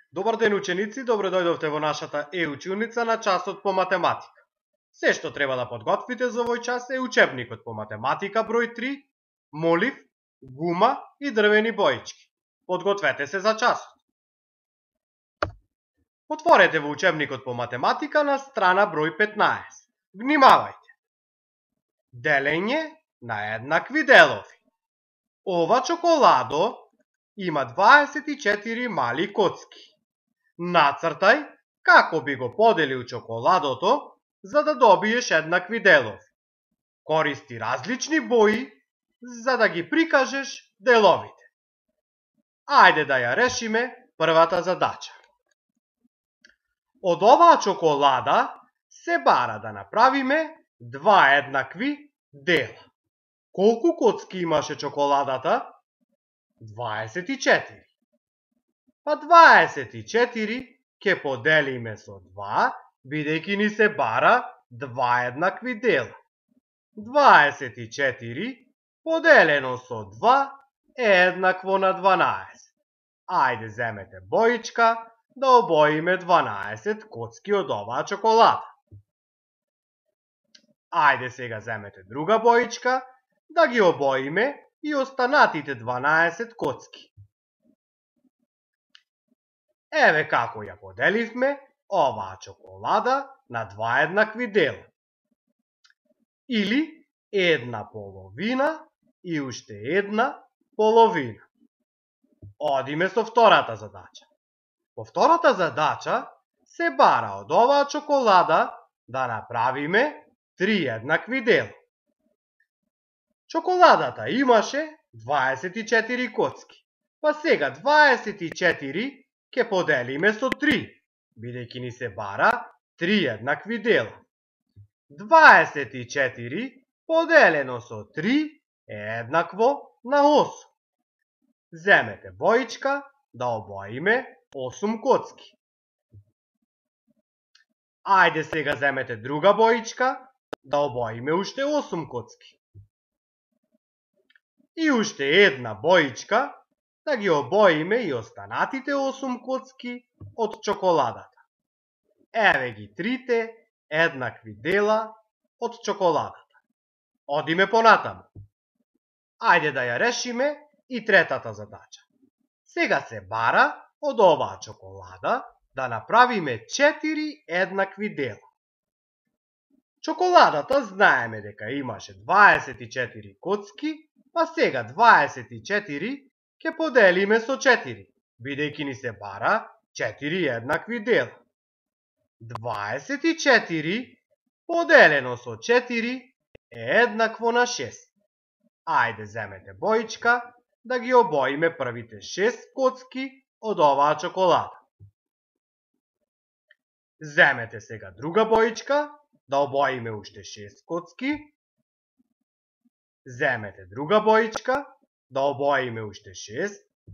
Добар ден, ученици, добро дојдовте во нашата училница на часот по математика. Се што треба да подготвите за овој час е учебникот по математика број 3, молив, гума и дрвени боички. Подгответе се за часот. Отворете во учебникот по математика на страна број 15. Внимавајте. Делење на еднакви делови. Ова чоколадо има 24 мали коцки. Нацртај како би го поделил чоколадото за да добиеш еднакви делови. Користи различни бои за да ги прикажеш деловите. Ајде да ја решиме првата задача. Од оваа чоколада се бара да направиме два еднакви дела. Колку коцки имаше чоколадата? 24. Па 24 ќе поделиме со 2, бидејќи ни се бара два еднакви дела. 24 поделено со 2 е еднакво на 12. Ајде земете боичка да обоиме 12 коцки од оваа чоколада. Ајде сега земете друга боичка да ги обоиме и останатите 12 коцки. Еве како ја поделивме оваа чоколада на два еднакви дела. Или една половина и уште една половина. Одиме со втората задача. По втората задача се бара од оваа чоколада да направиме три еднакви дела. Чоколадата имаше 24 коцки. Па сега 24 ќе поделиме со 3, бидејќи ни се бара три еднакви дела. 24 поделено со 3 е еднакво на 8. Земете боичка да обоиме 8 коцки. Ајде сега земете друга боичка да обоиме уште 8 коцки. И уште една боичка да ги обоиме и останатите 8 коцки од чоколадата. Еве ги трите еднакви дела од чоколадата. Одиме понатаму. Ајде да ја решиме и третата задача. Сега се бара од оваа чоколада да направиме 4 еднакви дела. Чоколадата знаеме дека имаше 24 коцки, па сега 24 ќе поделиме со 4, бидејќи ни се бара 4 еднакви дела. 24 поделено со 4 е еднакво на 6. Ајде земете боичка да ги обоиме првите 6 коцки од оваа чоколада. Земете сега друга боичка да обоиме уште 6 коцки. Земете друга боичка да обоиме уште 6.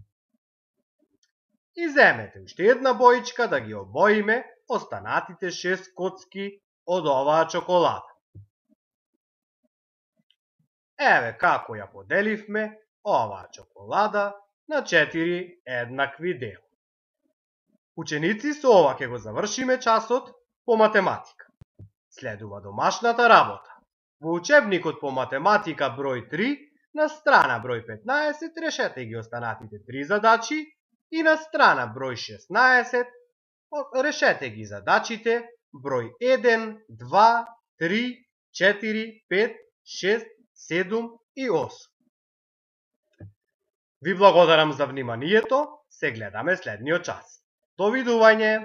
И земете уште една боичка да ги обоиме останатите 6 коцки од оваа чоколада. Еве како ја поделивме оваа чоколада на 4 еднакви дела. Ученици, со ова ќе го завршиме часот по математика. Следува домашната работа. Во учебникот по математика број 3 на страна број 15 решете ги останатите 3 задачи и на страна број 16 решете ги задачите број 1, 2, 3, 4, 5, 6, 7 и 8. Ви благодарам за вниманието, се гледаме следниот час. Довидување!